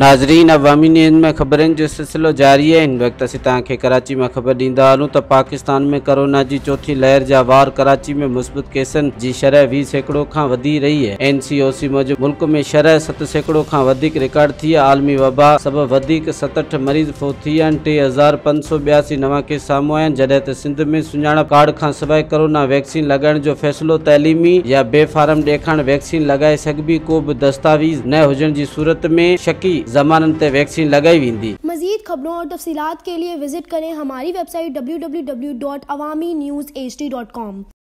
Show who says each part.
Speaker 1: नाज़रीन, अवामी न्यूज़ में ख़बरनि जो सिलसिलो जारी है। इन वक्त असीं तव्हांखे कराची में ख़बर ॾींदा हलूं त पाकिस्तान में कोरोना जी चौथी लहर जा वार। कराची में मुस्बत केसनि जी शरह 20% खां वधी रही है। NCOC मूजिब मुल्क में शरह 7% खां वधीक रिकॉर्ड थी है। आलमी वबा सबब वधीक 67 मरीज़ फोत थी विया आहिनि। 3582 नवां केस साम्हूं आया आहिनि, जॾहिं त सिंध में सुञाणप कार्ड खां सवाइ कोरोना वैक्सीन लॻाइण जो फ़ैसिलो तइलीमी या बेफारम ॾेखारण वैक्सीन लॻाए सघिबी को बि दस्तावेज़ न हुजण जी सूरत में शकी ज़मानन ते वैक्सीन लगाई वेंदी।
Speaker 2: मज़ीद खबरों और तफसीलात के लिए विजिट करें हमारी वेबसाइट www.awamiNewsHD.com।